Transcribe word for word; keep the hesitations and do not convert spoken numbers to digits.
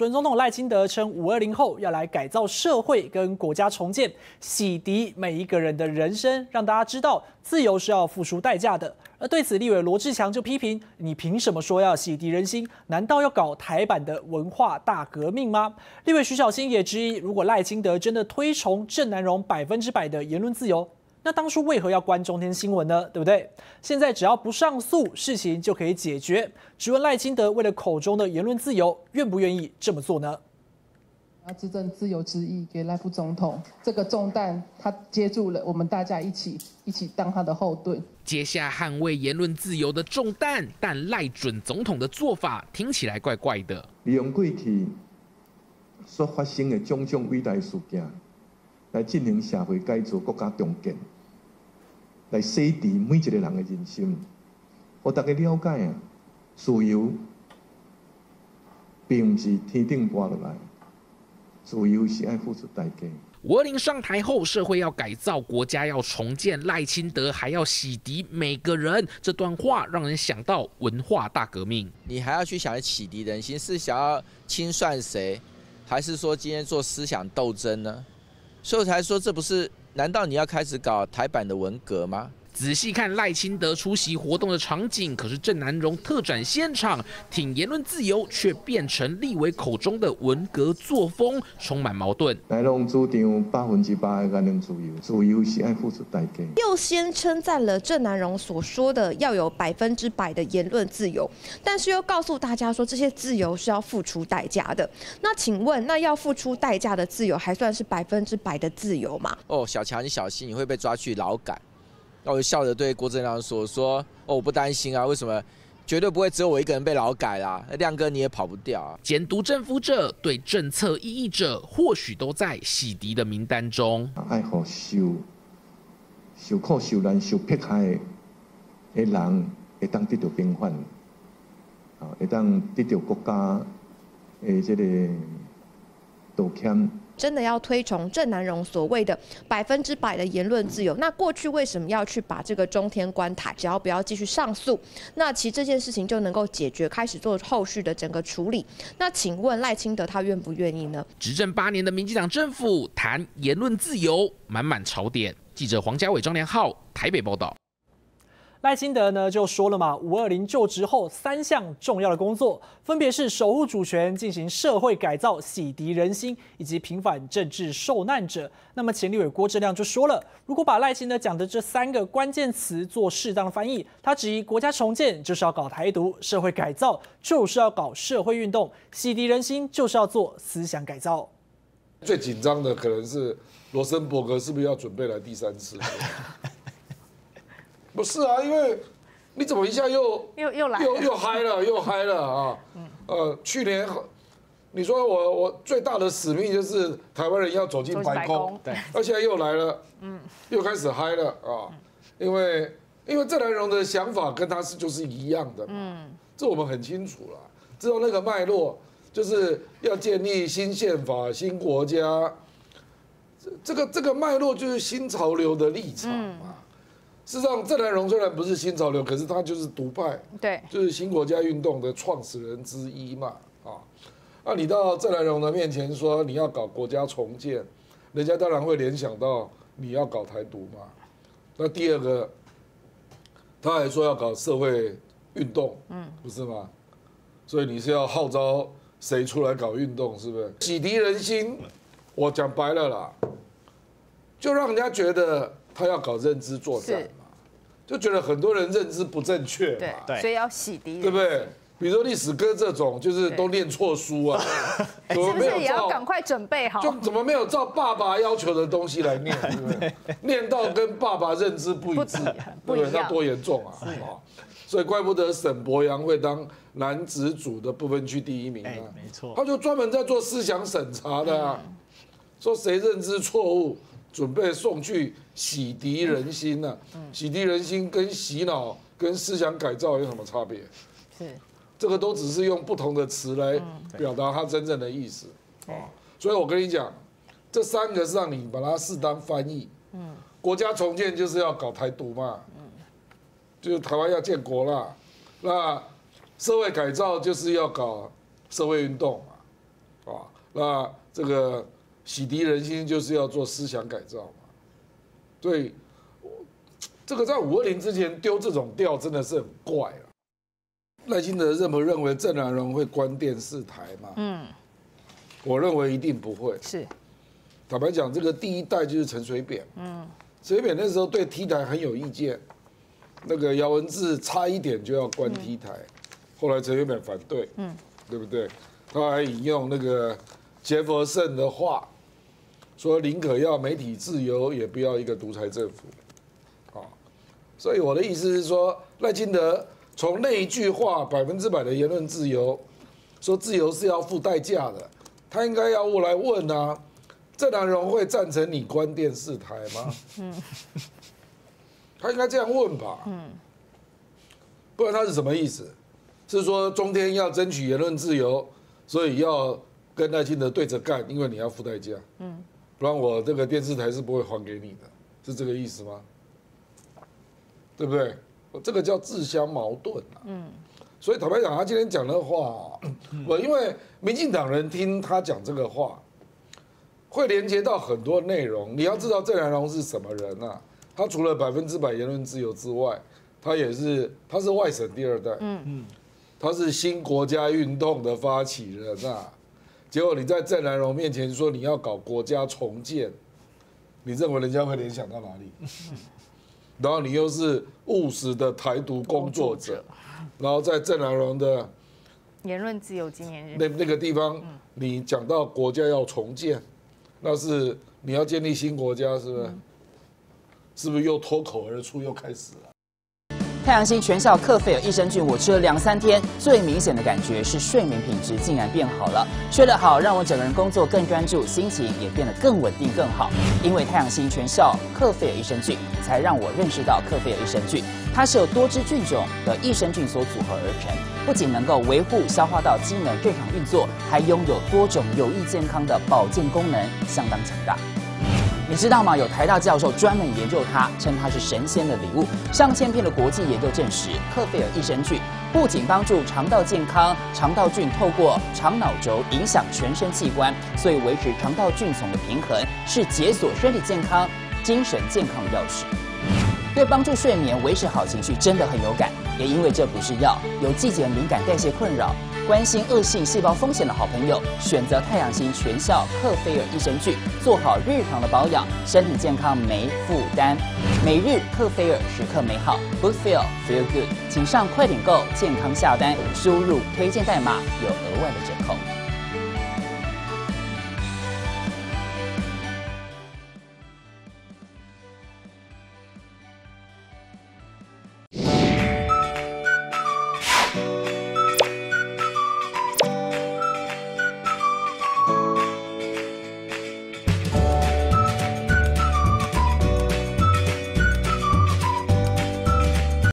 准总统赖清德称，五二零后要来改造社会跟国家重建，洗涤每一个人的人生，让大家知道自由是要付出代价的。而对此，立委罗志强就批评：你凭什么说要洗涤人心？难道要搞台版的文化大革命吗？立委徐小新也质疑，如果赖清德真的推崇郑南榕百分之百的言论自由，那当初为何要关中天新闻呢？对不对？现在只要不上诉，事情就可以解决。质问赖清德为了口中的言论自由，愿不愿意这么做呢？ 要执政自由之意给赖副总统，这个重担他接住了，我们大家一起一起当他的后盾， 接下捍卫言论自由的重担，但赖准总统的做法听起来怪怪的。 利用过去所发生的种种伟大事件，来进行社会改造、国家重建，来洗涤每一个人的人心。我大家了解啊，自由并不是天顶跌落来。自由是爱付出代价。 五二零上台后，社会要改造，国家要重建，赖清德还要洗涤每个人。这段话让人想到文化大革命。 你还要去想洗涤人心，是想要清算谁，还是说今天做思想斗争呢？所以我才说，这不是？难道你要开始搞台版的文革吗？ 仔细看赖清德出席活动的场景，可是郑南榕特展现场，挺言论自由，却变成立委口中的文革作风，充满矛盾。 南榕主张百分之百的言论自由，自由是爱付出代价。 又先称赞了郑南榕所说的要有百分之百的言论自由，但是又告诉大家说这些自由是要付出代价的。那请问，那要付出代价的自由，还算是百分之百的自由吗？ 哦，小强，你小心，你会被抓去劳改。那我就笑着对郭正亮说：“说哦，我不担心啊，为什么？绝对不会只有我一个人被劳改啦，亮哥你也跑不掉啊。” 监督政府者、对政策异议者，或许都在洗涤的名单中。 爱好受受苦、受难、受迫害的人，会当得到平反，啊，会当得到国家的这个道歉。 真的要推崇郑南榕所谓的百分之百的言论自由，那过去为什么要去把这个中天关台？只要不要继续上诉，那其实这件事情就能够解决，开始做后续的整个处理。那请问赖清德他愿不愿意呢？ 执政八年的民进党政府谈言论自由，满满槽点。记者黄家伟、张良浩台北报道。 赖清德呢就说了嘛，五二零就职后三项重要的工作，分别是守护主权、进行社会改造、洗涤人心，以及平反政治受难者。那么前立委郭正亮就说了，如果把赖清德讲的这三个关键词做适当的翻译，他质疑国家重建就是要搞台独，社会改造就是要搞社会运动，洗涤人心就是要做思想改造。 最紧张的可能是罗森伯格是不是要准备来第三次？不是啊，因为你怎么一下又又又来又又嗨了，又嗨了啊！呃，去年你说我我最大的使命就是台湾人要走进白宫，对，而且又来了，嗯，又开始嗨了啊！因为因为郑南榕的想法跟他是就是一样的嘛，嗯，这我们很清楚了，知道那个脉络就是要建立新宪法、新国家，这个这个脉络就是新潮流的立场嘛。事实上，郑南榕虽然不是新潮流，可是他就是独派， 对， 就是新国家运动的创始人之一嘛，啊，那你到郑南榕的面前说你要搞国家重建，人家当然会联想到你要搞台独嘛。那第二个，他还说要搞社会运动，嗯，不是吗？所以你是要号召谁出来搞运动，是不是？洗涤人心，我讲白了啦，就让人家觉得他要搞认知作战嘛，就觉得很多人认知不正确嘛， 对，所以要洗涤， 对不对？比如说历史哥这种，就是都念错书啊， 是不是也要赶快准备好？ 就怎么没有照爸爸要求的东西来念，对不对？念到跟爸爸认知不一致，对不对？那多严重啊！所以怪不得沈伯洋会当男子组的不分区第一名啊， 没错， 他就专门在做思想审查的啊，说谁认知错误。准备送去洗涤人心呢、啊？洗涤人心跟洗脑、跟思想改造有什么差别？ 是， 这个都只是用不同的词来表达它真正的意思。啊，所以我跟你讲，这三个是让你把它适当翻译。嗯，国家重建就是要搞台独嘛，嗯，就是台湾要建国啦。那社会改造就是要搞社会运动嘛。 啊，那这个洗涤人心就是要做思想改造嘛。所以，这个在五二零之前丢这种调真的是很怪了。赖清德认不认为郑南榕会关电视台吗？嗯，我认为一定不会。 是， 坦白讲，这个第一代就是陈水扁。嗯，陈水扁那时候对 T 台很有意见，那个姚文智差一点就要关 T 台，嗯、后来陈水扁反对，嗯，对不对？他还引用那个杰弗森的话，说宁可要媒体自由，也不要一个独裁政府。啊，所以我的意思是说，赖清德。从那一句话百分之百的言论自由，说自由是要付代价的，他应该要我来问啊，郑南榕会赞成你关电视台吗？嗯，他应该这样问吧？嗯，不然他是什么意思？是说中天要争取言论自由，所以要跟赖清德对着干，因为你要付代价。嗯，不然我这个电视台是不会还给你的，是这个意思吗？对不对？这个叫自相矛盾啊。嗯，所以坦白讲，他今天讲的话，我因为民进党人听他讲这个话，会连接到很多内容。你要知道郑南榕是什么人啊？他除了百分之百言论自由之外，他也是他是外省第二代。嗯嗯，他是新国家运动的发起人啊。结果你在郑南榕面前说你要搞国家重建，你认为人家会联想到哪里？然后你又是务实的台独工作者，然后在郑南榕的言论自由纪念日那那个地方，你讲到国家要重建，那是你要建立新国家，是不是？是不是又脱口而出，又开始了？ 太阳星全效克菲尔益生菌，我吃了两三天，最明显的感觉是睡眠品质竟然变好了。睡得好，让我整个人工作更专注，心情也变得更稳定更好。因为太阳星全效克菲尔益生菌，才让我认识到克菲尔益生菌，它是由多支菌种的益生菌所组合而成，不仅能够维护消化道机能正常运作，还拥有多种有益健康的保健功能，相当强大。你知道吗？有台大教授专门研究它，称它是神仙的礼物。上千篇的国际研究证实，克菲尔益生菌不仅帮助肠道健康，肠道菌透过肠脑轴影响全身器官，所以维持肠道菌丛的平衡是解锁身体健康、精神健康的钥匙。对帮助睡眠、维持好情绪真的很有感。也因为这不是药，有季节敏感、代谢困扰、关心恶性细胞风险的好朋友，选择太阳星全效克菲尔益生菌，做好日常的保养，身体健康没负担。每日克菲尔，时刻美好 ，Good Feel Feel Good， 请上快点购健康下单，输入推荐代码有额外的折扣。